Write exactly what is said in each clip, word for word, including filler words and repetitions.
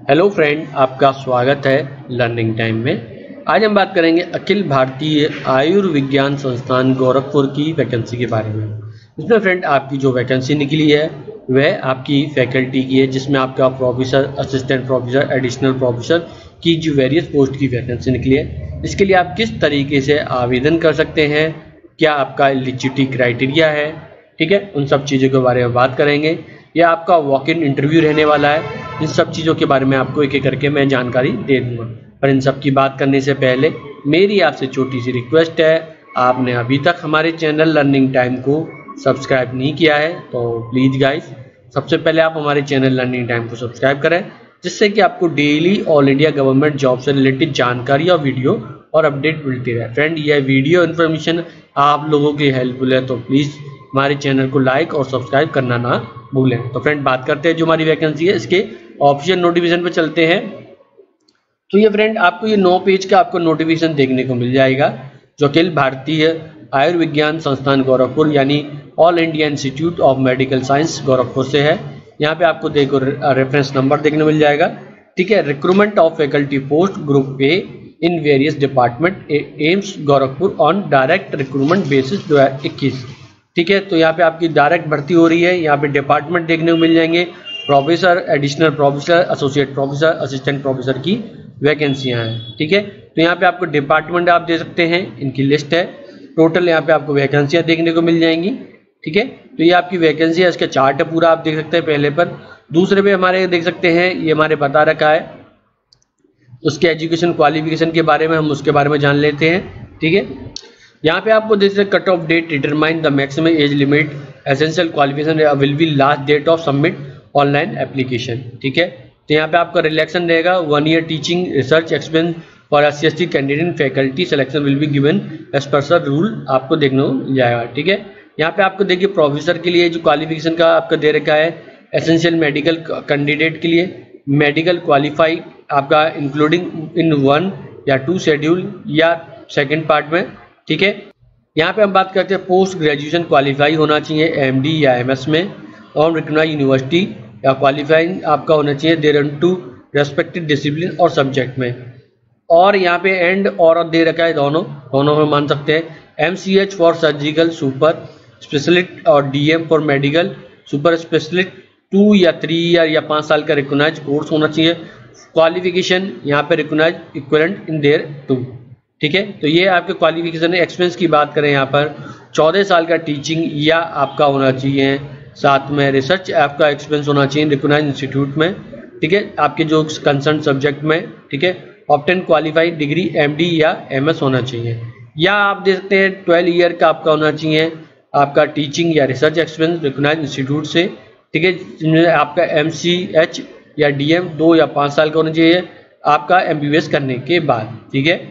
Hello friend, आपका स्वागत है लर्निंग टाइम में। आज हम बात करेंगे अखिल भारतीय आयुर्विज्ञान संस्थान गोरखपुर की वैकेंसी के बारे में। इसमें फ्रेंड आपकी जो वैकेंसी निकली है वह आपकी फैकल्टी की है, जिसमें आपका professor, assistant professor, additional professor की जो वेरियस पोस्ट की वैकेंसी निकली है। इसके लिए आप किस तरीके से आवेदन कर सकते हैं, क्या आपका एलिजिबिलिटी क्राइटेरिया है, ठीक है, उन सब चीज़ों के बारे में बात करेंगे। यह आपका वॉक इन इंटरव्यू रहने वाला है। इन सब चीज़ों के बारे में आपको एक एक करके मैं जानकारी दे दूंगा। पर इन सब की बात करने से पहले मेरी आपसे छोटी सी रिक्वेस्ट है, आपने अभी तक हमारे चैनल लर्निंग टाइम को सब्सक्राइब नहीं किया है तो प्लीज़ गाइस सबसे पहले आप हमारे चैनल लर्निंग टाइम को सब्सक्राइब करें, जिससे कि आपको daily all India government job से रिलेटेड जानकारी और वीडियो और अपडेट मिलती रहे। फ्रेंड, यह वीडियो इन्फॉर्मेशन आप लोगों की हेल्पफुल है तो प्लीज़ हमारे चैनल को लाइक और सब्सक्राइब करना ना भूलें। तो फ्रेंड, बात करते हैं जो हमारी वैकेंसी है, इसके ऑप्शन नोटिफिकेशन पे चलते हैं। तो ये फ्रेंड आपको ये नौ पेज का आपको नोटिफिकेशन देखने को मिल जाएगा, जो अखिल भारतीय आयुर्विज्ञान संस्थान गोरखपुर यानी All India Institute of Medical Science Gorakhpur से है। यहाँ पे आपको देखो रेफरेंस नंबर देखने को मिल जाएगा, ठीक है। Recruitment of faculty post group A in various department AIIMS Gorakhpur on direct recruitment basis दो हज़ार इक्कीस, ठीक है। तो यहाँ पे आपकी डायरेक्ट भर्ती हो रही है। यहाँ पे डिपार्टमेंट देखने को मिल जाएंगे, professor, additional professor, associate professor, assistant professor की वैकेंसियाँ हैं, ठीक है। तो यहाँ पे आपको डिपार्टमेंट आप दे सकते हैं, इनकी लिस्ट है। टोटल यहाँ पे आपको वैकेंसियाँ देखने को मिल जाएंगी, ठीक है। तो ये आपकी वैकेंसी है, इसका चार्ट है पूरा, आप देख सकते हैं पहले पर। दूसरे पे हमारे देख सकते हैं, ये हमारे बता रखा है उसके एजुकेशन क्वालिफिकेशन के बारे में, हम उसके बारे में जान लेते हैं, ठीक है। यहाँ पे आपको देख सकते cut off date determine the maximum age limit, essential qualification will be last date of submit online application, ठीक है। तो यहाँ पे आपका रिलैक्शन रहेगा, one year teaching research experience for S C S T candidate faculty selection will be given as per sir rule, आपको देखने को मिल जाएगा, ठीक है। यहाँ पे आपको देखिए प्रोफेसर के लिए जो क्वालिफिकेशन का आपका दे रखा है, एसेंशियल मेडिकल कैंडिडेट के लिए मेडिकल क्वालिफाई आपका इंक्लूडिंग इन वन या टू शेड्यूल या सेकेंड पार्ट में, ठीक है। यहाँ पे हम बात करते हैं पोस्ट ग्रेजुएशन क्वालिफाई होना चाहिए एमडी या एमएस में और रिकॉग्नाइज्ड यूनिवर्सिटी या क्वालिफाइंग आपका होना चाहिए देयर टू रेस्पेक्टिव डिसिप्लिन और सब्जेक्ट में। और यहाँ पे एंड और दे रखा है, दोनों दोनों में मान सकते हैं। MCh for surgical super specialist और DM for medical super specialist two या थ्री ईयर या पाँच साल का रिकॉग्नाइज्ड कोर्स होना चाहिए। क्वालिफिकेशन यहाँ पे recognised equivalent in thereto, ठीक है। तो ये आपके क्वालिफिकेशन है। एक्सपीरियंस की बात करें, यहाँ पर चौदह साल का टीचिंग या आपका होना चाहिए, साथ में रिसर्च आपका एक्सपीरियंस होना चाहिए रिकॉग्नाइज्ड इंस्टीट्यूट में, ठीक है, आपके जो कंसर्न सब्जेक्ट में, ठीक है। ऑब्टेन क्वालिफाइड डिग्री एमडी या एमएस होना चाहिए, या आप देख सकते हैं ट्वेल्व ईयर का आपका होना चाहिए आपका टीचिंग या रिसर्च एक्सपीरियंस रिकॉग्नाइज्ड इंस्टीट्यूट से, ठीक है, जिनमें आपका एमसीएच या डीएम दो या पाँच साल का होना चाहिए आपका एमबीबीएस करने के बाद, ठीक है।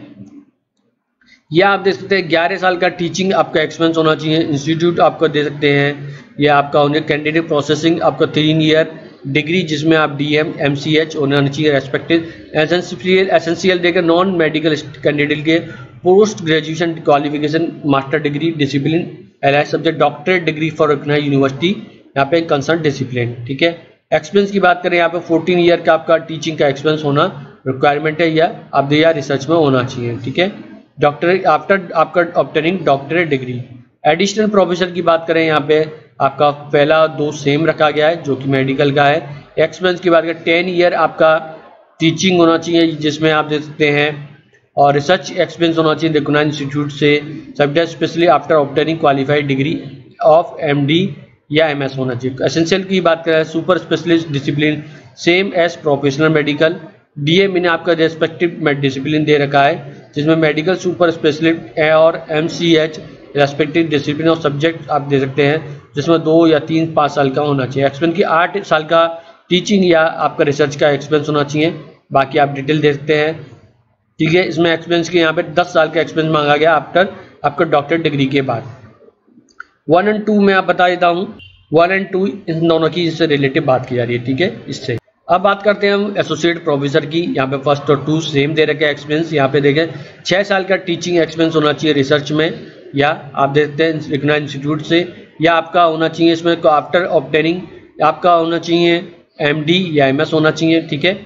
या आप देख सकते हैं ग्यारह साल का टीचिंग आपका एक्सपीरियंस होना चाहिए इंस्टीट्यूट आपको दे सकते हैं। या आपका होने कैंडिडेट प्रोसेसिंग आपका तीन ईयर डिग्री जिसमें आप डीएम एमसीएच होना चाहिए रेस्पेक्टिव। एसेंशियल एसेंशियल देकर नॉन मेडिकल कैंडिडेट के post graduation qualification master degree discipline allied subject doctorate degree for recognised university, यहाँ पे कंसर्न डिसिप्लिन, ठीक है। एक्सपीरियंस की बात करें, यहाँ पे फोर्टीन ईयर का आपका टीचिंग का एक्सपीरियंस होना रिक्वायरमेंट है, या आप या रिसर्च में होना चाहिए, ठीक है। डॉक्टरेट आफ्टर आपका obtaining doctorate degree. Additional professor की बात करें, यहाँ पे आपका पहला दो सेम रखा गया है जो कि मेडिकल का है। एक्सपीरियंस की बात करें, टेन ईयर आपका टीचिंग होना चाहिए जिसमें आप देख सकते हैं, और रिसर्च एक्सपीरियंस होना चाहिए रिकॉग्नाइज्ड इंस्टीट्यूट से, subject specially after obtaining qualified degree of MD या एमएस होना चाहिए। एसेंशियल की बात करें, super specialist discipline same as professional medical. DM इन्हें आपका रेस्पेक्टिव डिसिप्लिन दे रखा है जिसमें मेडिकल सुपर स्पेशलिस्ट और एमसीएच रेस्पेक्टिव डिसिप्लिन और सब्जेक्ट आप दे सकते हैं जिसमें दो या तीन पाँच साल का होना चाहिए। एक्सपीरियंस की आठ साल का टीचिंग या आपका रिसर्च का एक्सपीरियंस होना चाहिए, बाकी आप डिटेल दे सकते हैं, ठीक है। इसमें एक्सपीरियंस के यहाँ पे दस साल का एक्सपीरियंस मांगा गया आफ्टर आपका डॉक्टरेट डिग्री के बाद। वन एंड टू में आप बता देता हूँ, वन एंड टू इन दोनों की इससे रिलेटिव बात की जा रही है, ठीक है। इससे अब बात करते हैं हम एसोसिएट प्रोफेसर की। यहाँ पे फर्स्ट और टू सेम दे रखे एक्सपीरियंस, यहाँ पे देखें छः साल का टीचिंग एक्सपीरियंस होना चाहिए रिसर्च में, या आप देखते हैं रिकॉग्नाइज्ड इंस्टीट्यूट से, या आपका होना चाहिए इसमें आफ्टर ऑब्टेनिंग आपका होना चाहिए एमडी या एमएस होना चाहिए, ठीक है।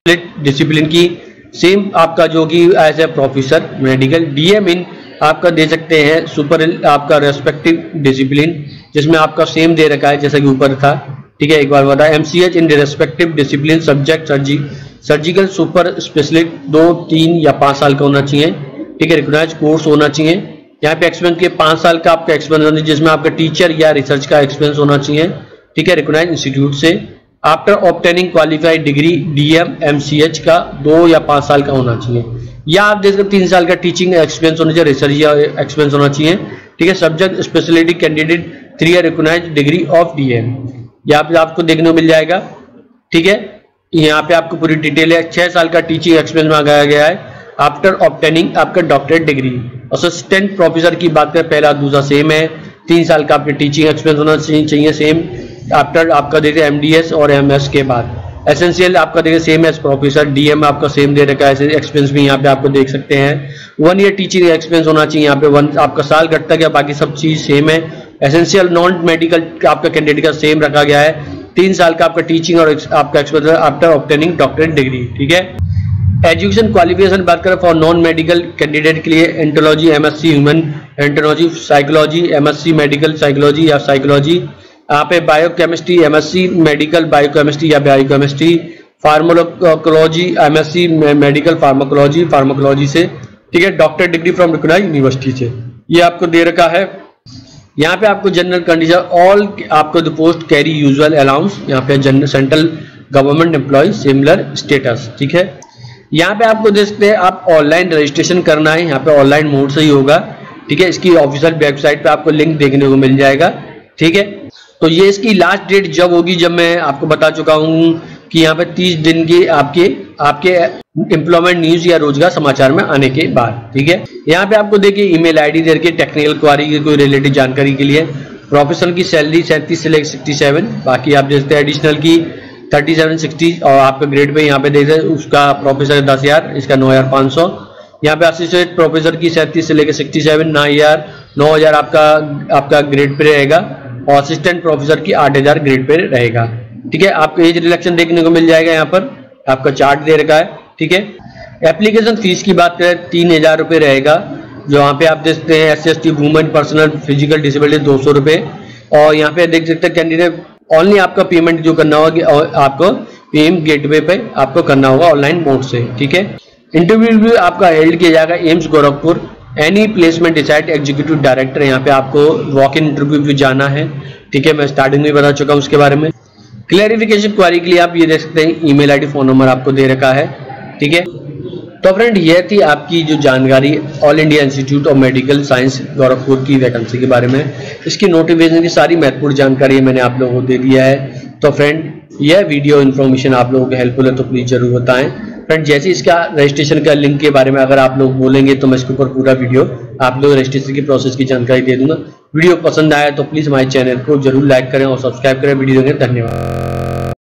डिसिप्लिन की, सेम आपका जो कि as a professor medical. DM in आपका दे सकते हैं सुपर आपका रेस्पेक्टिव डिसिप्लिन, जिसमें आपका सेम दे रखा है जैसा कि ऊपर था, ठीक है। एक बार बता, MCh in respective discipline subject सर्जी सर्जिकल सुपर स्पेशलिस्ट दो तीन या पाँच साल का होना चाहिए, ठीक है। रिकॉग्नाइज कोर्स होना चाहिए। यहाँ पे एक्सपीरियंस के पाँच साल का आपका एक्सपीरियंस होना, जिसमें आपका टीचर या रिसर्च का एक्सपीरियंस होना चाहिए, ठीक है। रिकॉग्नाइज इंस्टीट्यूट से after obtaining qualified degree DM MCh का दो या पाँच साल का होना चाहिए, या आप जैसे तीन साल का टीचिंग एक्सपीरियंस होना चाहिए, रिसर्च या एक्सपीरियंस होना चाहिए, ठीक है। Subject speciality candidate three year recognise degree of DM, यहाँ पे आपको देखने को मिल जाएगा, ठीक है। यहाँ पे आपको पूरी डिटेल है। छह साल का टीचिंग एक्सपीरियंस मांगा गया है आफ्टर ऑब्टेनिंग आपका डॉक्टरेट डिग्री। असिस्टेंट प्रोफेसर की बात करें, पहला दूसरा सेम है, तीन साल का आपके टीचिंग एक्सपीरियंस होना चाहिए सेम। आफ्टर आपका देखिए एमडीएस और एमएस के बाद एसेंशियल आपका देखिए सेम एज प्रोफेसर। डीएम आपका सेम दे रखा है, एक्सपीरियंस भी यहाँ पे आपको देख सकते हैं। वन ईयर टीचिंग एक्सपीरियंस होना चाहिए यहाँ पे, वन आपका साल घटता गया, बाकी सब चीज सेम है। एसेंशियल नॉन मेडिकल आपका कैंडिडेट का सेम रखा गया है, तीन साल का आपका टीचिंग और आपका experience after obtaining doctorate degree, ठीक है। एजुकेशन क्वालिफिकेशन बात करें फॉर नॉन मेडिकल कैंडिडेट के लिए एंटोलॉजी एमएससी ह्यूमन एंटोलॉजी, साइकोलॉजी एमएससी मेडिकल साइकोलॉजी या साइकोलॉजी, यहाँ पे बायोकेमिस्ट्री एमएससी मेडिकल बायोकेमिस्ट्री या biochemistry, pharmacology MSc medical pharmacology pharmacology से, ठीक है। Doctor degree from recognised university से, ये आपको दे रखा है। यहाँ पे आपको जनरल कंडीशन ऑल आपको the post carry usual allowance, यहाँ पे general central government employ similar status, ठीक है। यहाँ पे आपको देख सकते हैं आप ऑनलाइन रजिस्ट्रेशन करना है, यहाँ पे ऑनलाइन मोड से ही होगा, ठीक है। इसकी ऑफिशियल वेबसाइट पे आपको लिंक देखने को मिल जाएगा, ठीक है। तो ये इसकी लास्ट डेट जब होगी, जब मैं आपको बता चुका हूँ कि यहाँ पे तीस दिन की आपके आपके एम्प्लॉयमेंट न्यूज या रोजगार समाचार में आने के बाद, ठीक है। यहाँ पे आपको देखिए ईमेल आईडी दे के टेक्निकल क्वारी की कोई रिलेटेड जानकारी के लिए, प्रोफेशनल की सैलरी सैंतीस से लेकर सिक्सटी सेवन, बाकी आप देखते हैं एडिशनल की थर्टी सेवन सिक्सटी, और आपके ग्रेड पे यहाँ पे देख सकते उसका प्रोफेसर दस हजार इसका नौ हजार पाँच सौ। यहाँ पे असिस्टेंट प्रोफेसर की सैंतीस से लेकर सिक्सटी सेवन नौ हजार नौ हजार आपका आपका ग्रेड पे रहेगा, और असिस्टेंट प्रोफेसर की आठ हजार ग्रेड पे रहेगा, ठीक है। आपको एज रिलेक्शन देखने को मिल जाएगा, यहाँ पर आपका चार्ट दे रखा है, ठीक है। एप्लीकेशन फीस की बात करें तीन हजार रुपये रहेगा, जो यहाँ पे आप देख सकते हैं S C S T women personal physical disability दो सौ रुपये, और यहाँ पे देख सकते हैं कैंडिडेट ऑनली आपका पेमेंट जो करना होगा और आपको पीएम गेटवे पे आपको करना होगा ऑनलाइन मोड से, ठीक है। इंटरव्यू भी आपका हेल्ड किया जाएगा AIIMS Gorakhpur, any placement decide executive director, यहाँ पे आपको वॉक इन इंटरव्यू भी जाना है, ठीक है। मैं स्टार्टिंग में बता चुका हूँ उसके बारे में। क्लैरिफिकेशन क्वारी के लिए आप ये देख सकते हैं ईमेल आईडी फोन नंबर आपको दे रखा है, ठीक है। तो फ्रेंड ये थी आपकी जो जानकारी All India Institute of Medical Science Gorakhpur की वैकेंसी के बारे में। इसकी नोटिफिकेशन की सारी महत्वपूर्ण जानकारी मैंने आप लोगों को दे दिया है। तो फ्रेंड यह वीडियो इन्फॉर्मेशन आप लोगों को हेल्पफुल है तो प्लीज जरूर बताएं। फ्रेंड जैसे इसका रजिस्ट्रेशन का लिंक के बारे में अगर आप लोग बोलेंगे तो मैं इसके ऊपर पूरा वीडियो आप लोग रजिस्ट्रेशन की प्रोसेस की जानकारी दे दूंगा। वीडियो पसंद आया तो प्लीज हमारे चैनल को जरूर लाइक करें और सब्सक्राइब करें। वीडियो देखें, धन्यवाद।